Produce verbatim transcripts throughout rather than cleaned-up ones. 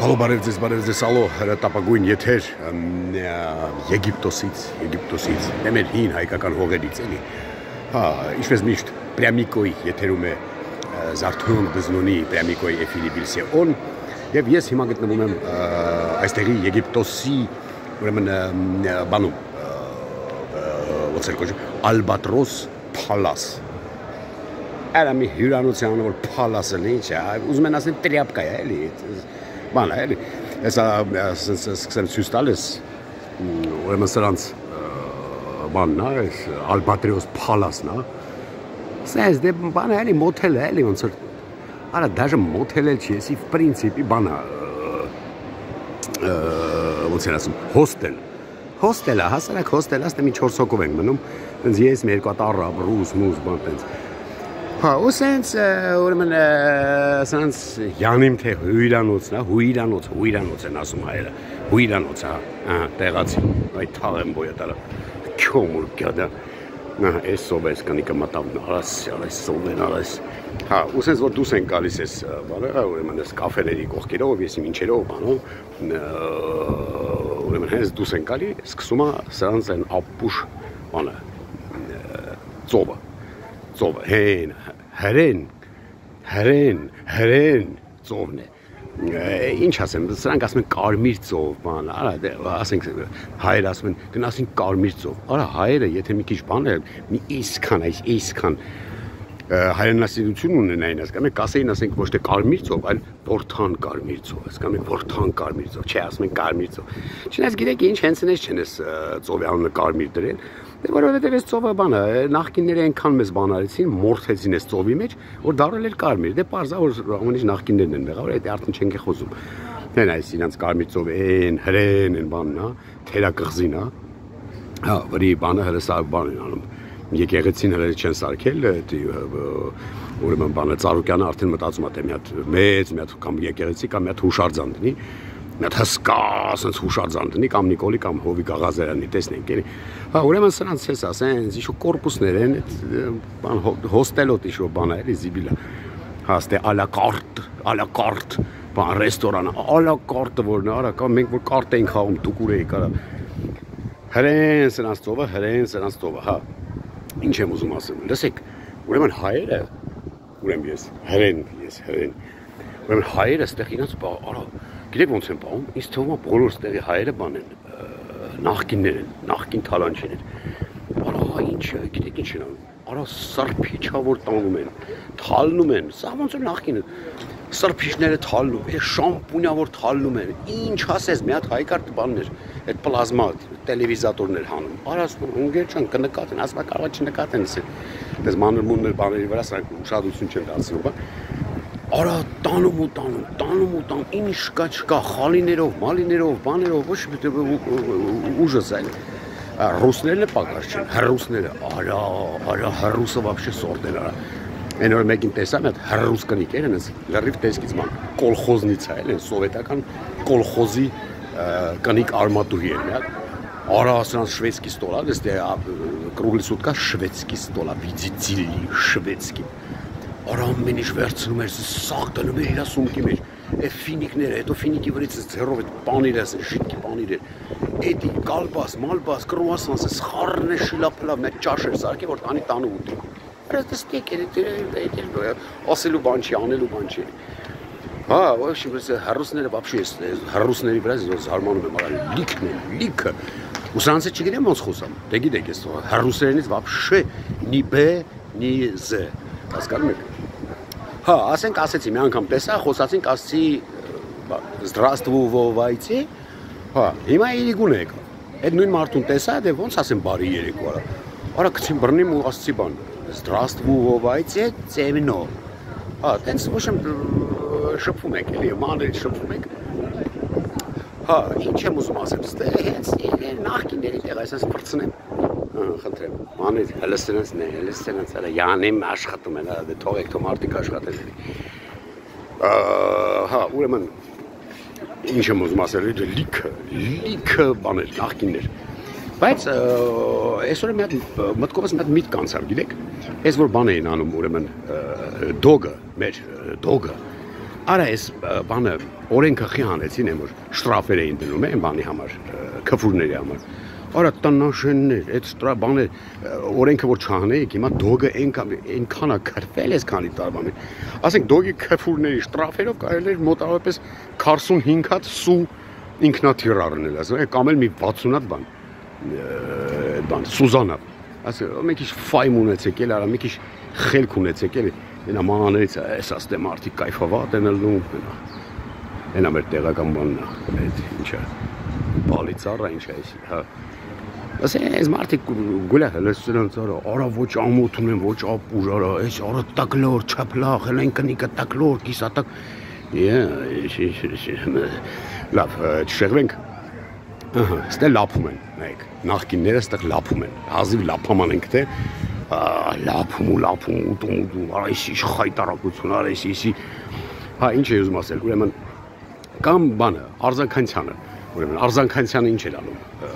Հալո բարև ձեզ, բարև ձեզ, ալո, հրատապագույն եթեր Եգիպտոսից, Եգիպտոսից, մեր հին հայկական հողերից էլի։ Հա, ինչպես միշտ Պրյամիկոյի եթերում է Զարթուն Բզնունի Պրյամիկոյի էֆիրի բիլսեոն, եւ ես հիմա գտնվում եմ այստեղի Եգիպտոսի, ուրեմն բանում, ոնց էր կոչվում, Ալբատրոս Փալաս։ Արա մի հյուրանոցյան որ Փալասը ինչ է, ուզում են ասեն տրյապկա է, էլի։ Բան է, էլի, հեսա սկսեմ ցույց տալիս, ուրեմն սրանց բանն է, Ալբատրոս Փալասն է, սենց դե բան է, էլի, մոթել է, էլի, ոնց որ, արա, դաժե մոթել էլ չի, եսի, в принципе, բան է, ոնց են ասում, հոստել, հոստել է, հասարակ հոստել, աստ է մի չորս հոգով ենք մնում, տենց ես մի երկու հատ առապ, ռուս, մուս, բան տենց, հա, ու սենց, ուրեմն, սենց յանիմ թե հույրանոցն է, հույրանոց, հույրանոց են ասում հայերը, հույրանոց, հա, տեղացի, այդ թաղ եմ բոյատալը, քյոմուր գյադա, այս սով ես կնիկը մտավն, արաս, արաս, սով են, արաս, հա, ու սենց որ դուս են գալիս ես, ուրեմն, ես կաֆեների կողքերով, ես իմ ինչերով, բանով, ուրեմն, հենց դուս են գալի, սկսում է սրանց են ապուշ, բանը, ծովը, ծովը, հեն, հրեն, հրեն, հրեն ծովն է, ինչ ասեմ, սրանք ասում են կարմիր ծով, բան, արա, ասենք, հայերը ասում են, գնասին կարմիր ծով, արա, հայերը, եթե մի քիչ բան է, մի իսքան, այս իսքան, հայրենասիրություն ունենային, ասկամ եք, ասեին, ասենք, ոչ թե կարմիր ծով, այլ որթան կարմիր ծով, ասկամ եք, որթան կարմիր ծով, չէ, ասում են կարմիր ծով, չնայած գիտեք, ինչ հենց նես չեն ես ծովի անունը կարմիր դրել, որովհետև այս ծովը բանը, նախկինները այնքան մեզ բան արեցին, մորթեցին այս ծովի մեջ, որ դարել էր կարմիր, դե պարզա, որ ամենից նախկիններն են մեղավոր, այդ արդեն չենք է խոսում, հեն այս իրանց կարմիր ծովը, են, հրեն, են բանն, թերակղզին, հա, վրի բանը հրսա բան են անում, եկեղեցին հրերը չեն սարքել, ուրեմն բանը Ծառուկյանը արդեն մտածում է, թե մի հատ մեծ, մի հատ կամ եկեղեցի, կամ մի հատ հուշարձան դնի, մի հատ հսկա, ասենց հուշարձան դնի, կամ Նիկոլի, կամ Հովի Գաղազարյանի, տեսնենք, էլի։ Հա, ուրեմն սրանց ես ասենց, ինչ-որ կորպուսներ են, բան հոստելոտ ինչ-որ բան է, էլի զիբիլա։ Հա, ստե ալա կարտ, ալա կարտ, բան ռեստորանը, ալա կարտը որն է, արա, կամ մենք որ կարտ էինք խաղում, դուկուր էինք, արա։ Հրեն սրանց ծովը, հրեն սրանց ծովը, հա։ Ինչ եմ ուզում ասեմ, լսեք, ուրեմն հայերը, ուրեմն ես, հրեն, ես հրեն, ուրեմն հայերը ստեղ իրանց, արա, գիտեք ոնց են պահում, ինձ թվում է բոլոր ստեղի հայերը բան են, նախկիններ են, նախկին թալանչին են, արա, ինչ, գիտեք ինչ են անում, արա, սրբիչավոր տանում են, թալնում են, սա ոնց են նախկինը, սրբիչները թալնում, շամպունյավոր թալնում են, ինչ ասես, մի հատ հայկարտ բաններ, այդ պլազմա տելևիզատորներ հանում, արաս ընգեր չան կնկատեն, ասվա կարվա չնկատեն դες մանրմուններ բաների վրա սրանք ուշադրություն չեն դարձնում, արա տանում ու տանում, տանում ու տանում, ինչ կա չկա, խալիներով, մալիներով, բաներով, ոչ ուժս այլ, ռուսներն է պակաս չեն, հռուսները, արա, արա, հռուսը վաբշե սորտ են, արա, Այն որ մեկին տեսա մի հատ հռուս կնիկեր են, լրիվ տեսքից ման կոլխոզնից է, են սովետական կոլխոզի կնիկ արմատուհի են մի հատ, արա սրանց շվեդսկի ստոլա, դե կրուգլի սուտկա շվեդսկի ստոլա, վիդիցիլի շվեդսկի, արա ամեն ինչ վերցնում էր, սաղ դնում էր իր սումքի մեջ, է ֆինիկներ, հետո ֆինիկի վրից ձեռով այդ պանիր ես, շիտքի պանիր էր, էդի կալբաս, մալբաս, կրուասանս, սխարն է շիլապլավ, մեկ ճաշ էր սարքի, որ տանի տանը ուտի Ստեկ է, ասելու բան չի, անելու բան չի։ Հա, հռուսները վաբշի ես, հռուսների վրա ես զարմանում եմ, արա լիքն է, լիքը։ Ու սրանցը չգիտեմ ոնց խոսամ, դե գիտեք ես, հռուսերենից վաբշե նի բե, նի զե, հասկանում եք։ Հա, ասենք ասեցի, մի անգամ տեսա, խոսացինք, ասեցի, զդրաստվովայցի, հա, հիմա իրիգուն է եկա, այդ նույն մարդուն տեսա, դե ոնց ասեմ բարի երեկո, արա, արա կցին բրնիմ ու ասեցի բան Здравствуйте, темно։ Հա, տենց ոչ եմ շփվում եք, էլի, մանրից շփվում եք։ Հա, ինչ եմ ուզում ասեմ, ստե հենց նախկինների տեղ այսպես վրցնեմ։ Խնդրեմ, մանրից հլստենից ներ, հլստենից արա յանեմ աշխատում են, դե թողեք թող մարդիկ աշխատեն էլի։ Հա, ուրեմն ինչ եմ ուզում ասել, լիքը, լիքը բաներ, նախկիններ։ Բայց այսօր մի հատ մտքովս մի հատ միտք անցավ, գիտեք, այս որ բան էին անում ուրեմն դոգը, մեր դոգը, Արա այս բանը օրենքը խի հանեցին են որ շտրաֆեր էին դնում են բանի համար քֆուրների համար արա տնաշեններ այդ շտրա բաներ օրենքը որ չհանեիք հիմա դոգը այնքան է քրվել էս քանի տարվա մեջ ասենք դոգի քֆուրների շտրաֆերով կարելի էր մոտավորապես քառսունհինգ հատ սու ինքնաթիռ առնել ասեմ կամ էլ մի վաթսուն հատ բան բան սուզանա ասեմ մի քիչ ֆայմ ունեցեք էլ արա մի քիչ խելք ունեցեք էլ Ենա մանաներից այս աստե մարդիկ կայֆավատ են ելնում, ենա մեր տեղական բանն է, այդ ինչա, բալի ծառա ինչա էսի, հա։ Ասեն այս մարդիկ գուլա հլսել են ծառա, արա ոչ ամոթ ունեն, ոչ ապուր, արա, այս արա տակլոր, չապլախ, հել այն կնիկը տակլոր, կիսատակ, լավ, չշեղվենք, ստե լապում են, նայք, նախկինները ստեղ լապում են, հազիվ լապաման ենք թե, լապում ու լապում ուտում ուտում, արա եսի խայտարակություն, արա եսի եսի, հա ինչ է ուզում ասել, ուրեմն կամ բանը, Արզաքանցյանը, ուրեմն Արզաքանցյանը ինչ էր անում,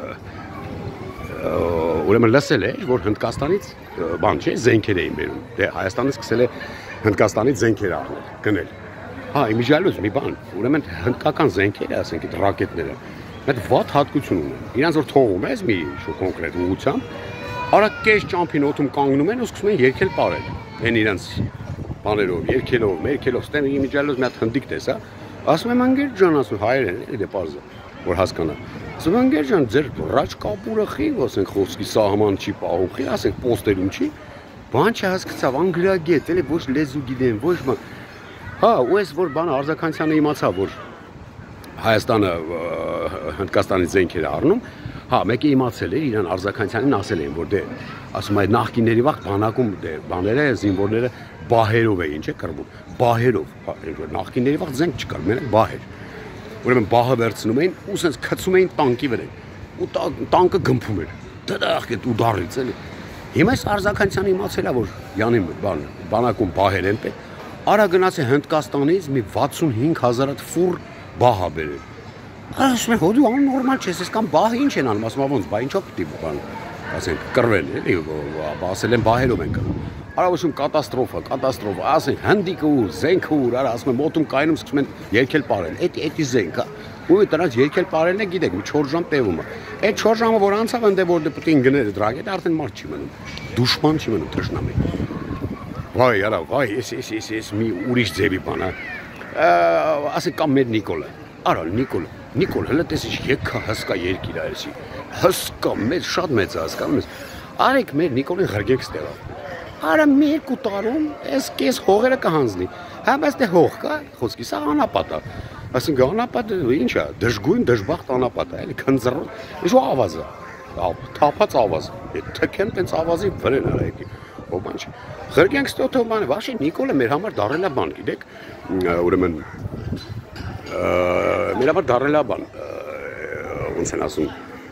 ուրեմն լսել է, որ Հնդկաստանից բան չէ, զենքեր էին բերում, դե Հայաստանը սկսել է Հնդկաստանից զենքեր առնել, գնել, հա իմիջիալոց մի բան, ուրեմն հնդկական զենքերը, ասենք այդ ռակետները, այդ վատ հատկություն ունեն, իրանց որ թողում ես մի կոնկրետ ուղղությամբ Արա կես ճամփին օդում կանգնում են ու սկսում են երգել պարել, են իրանց բաներով, երգելով, մերքելով, ստեն իմիջիալոց մի հատ հնդիկ տեսա, ասում եմ անգեր ջան, ասում հայեր են, էլի դե պարզը, որ հասկանա, ասում անգեր ջան, ձեր ռաջ կապուրը խի, ասենք խոսքի սահման չի պահում խի, ասենք պոստերում չի, բան չհասկացավ, անգրագետ, էլի ոչ լեզու գիտեն, ոչ բան, հա, ու ես որ բանը Արզաքանցյանը իմացավ, որ Հայաստանը Հնդկաստանից զենքեր է առնում, Հա, մեկը իմացել էր, իրան Արզաքանցյանին ասել էին, որ դե, ասում այդ նախկինների վաղ բանակում դե, բաները, զինվորները բահերով էին, չէ, կռվում, բահերով, նախկինների վաղ զենք չկար, մենակ բահեր, ուրեմն բահը վերցնում էին ու սենց քցում էին տանկի վրա, ու տանկը գմփում էր, դրախ այդ ուդարից էլի, հիմա այս Արզաքանցյանը իմացել է, որ յանի բան, բանակում բահեր են պետք, արա գնաց է Հնդկաստանից մի վաթսունհինգ հազար հատ ֆուռ բահա բերել Ասում եմ, հոդու աննորմալ չես, ես կամ բահը ինչ են անում, ասում եմ, ոնց, բա ինչով պիտի բան, ասենք, կռվել, էլի, ասել են բահերով են կռվում։ Արա ասում կատաստրոֆա, կատաստրոֆա, ասենք, հնդիկը ուր, զենքը ուր, արա ասում եմ, մոտում կայնում սկսում են երգել պարել, էդ էդի զենքը, ու դրանց երգել պարելն է, գիտեք, մի չորս ժամ տևում է։ Այդ չորս ժամը որ անցավ ընդ որ դե պիտի գներ դրագետ, արդեն մարդ չի մնում։ Դուշման չի մնում թշնամի։ Վայ, արա, վայ, ես ես ես ես մի ուրիշ ձևի բան, ասենք կամ մեր Նիկոլը, արա Նիկոլը Նիկոլ, հələ տեսիչ եկա հսկա երկիր այրեցի, հսկա մեծ, շատ մեծ է հասկանում ես, արեք մեր Նիկոլին ղրգեք ստեղա, արա մի երկու տարում ես կես հողերը կհանձնի, հա բայց դե հող կա, խոսքի սա անապատ է, ասենք անապատը ինչ է, դժգույն դժբախտ անապատ է, էլի քնձռոտ, ինչ ավազ է, թափած ավազ, թքեմ տենց ավազի վրեն արա եկի, ով բան չի, ղրգենք ստոթով բան է, վաշի Նիկոլը մեր համար դարել է բան, գիտեք, ուրեմն մեր համար դարել է բան, ոնց են ասում,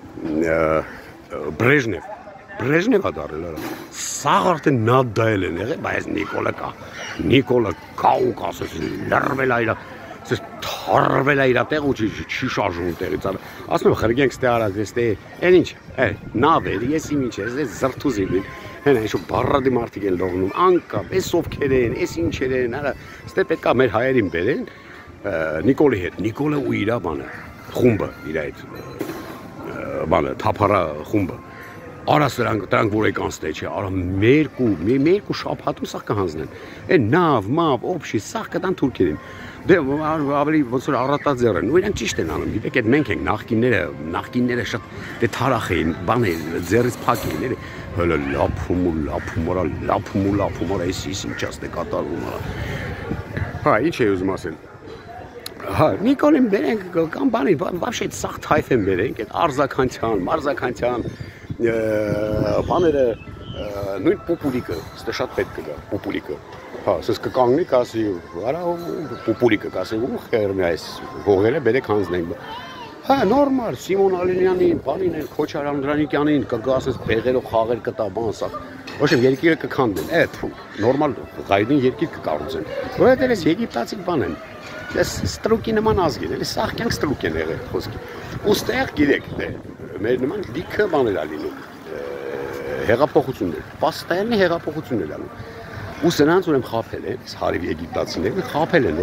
Բրեժնև, Բրեժնև է դարել է, սաղ արդեն նադդայել են եղել, բայց Նիկոլը կա, Նիկոլը կա ու կասես, լրվել է իրա, թարվել է իրա տեղ ու չի շարժում տեղից, ասում եմ խրգենք ստե արած, ես տե, են ինչ, նավ էր, ես իմ ինչ էր, ես զրթուզիմ են, հենա ինչ բարրադի մարդիկ են լողնում, անկապ, ես սովքեր են, ես ինչեր են, ստե պետք է մեր հայերին բերեն, Նիկոլի հետ, Նիկոլը ու իրա բանը, խումբը, իրա այդ բանը, թափարա խումբը, արա սրանք, դրանք որ եկան ստե չէ, արա մերկու, մերկու շապհատում սաղ կհանձնեն, են նավ, մավ, օբշի, սաղ կտան թուրքերին, դե ավելի ոնց որ առատաձեռ են, ու իրանք ճիշտ են անում, գիտեք, այդ մենք ենք նախկինները, նախկինները շատ դե թարախ էին, բան էին, ձեռից փակ էին, էլի, հələ լափում ու լափում, արա լափում ու լափում, արա էս ինչ աստ է կատարվում, արա, հա, ինչ է ուզում ասել Հա, Նիկոլին բերենք կամ բանի, վաբշե այդ սաղ թայֆ են բերենք, այդ Արզաքանցյան, Մարզաքանցյան, բաները, նույն պուպուլիկը, ստե շատ պետք կգա, պուպուլիկը, հա, սես կկանգնի կասի, արա պուպուլիկը կասի, ու խերմի այս հողերը բերեք հանձնենք, հա, նորմալ, Սիմոն Ալինյանին, բանին են, Քոչար Անդրանիկյանին, կգա ասես բեղերով խաղեր կտա, բան սաղ, ոչեմ երկիրը կքանդեն, էդ, նորմալ գայդին երկիր կկառուցեն, որ այդ ես եգիպտացիք բան են, Ես ստրուկի նման ազգ են, էլի սաղ կյանք ստրուկ են եղել խոսքի։ Ու ստեղ գիրեք, մեր նման լիքը բաներ ա լինում, հեղափոխություններ, պաստայելնի հեղափոխություններ անում։ Ու սրանց ուրեմ խապել են, հարիվ եգիպտացիներն խապել են, որ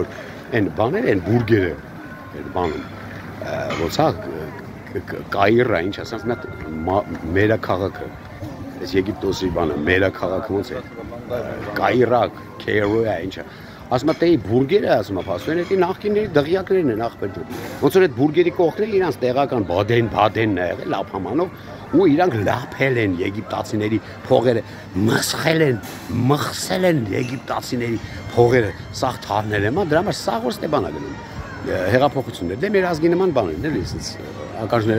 Այն բաները, այն բուրգերը, այդ բանում, ոնց է կայիռը, ինչ ասած, մերը քաղաքը, այս Եգիպտոսի բանը, մերը քաղաքը ոնց է, կայիռակ, քեյրոյա, ինչը, ասում է, տեի բուրգերը, ասում է, փաստորեն, էդի նախկինների դղյակներն են ախպեջում, ոնց որ այդ բուրգերի կողքները իրանց տեղական բադեն, բադենն է եղել, լափամանով, ու իրանք լափել են եգիպտացիների փողերը, մսխել են, մխսել են եգիպտացիների փողերը, սաղ թարնել են, դրա համար սաղ որ ստե բան է գնում, հեղափոխություններ, դե մեր ազգի նման բան են, էլի, ականջները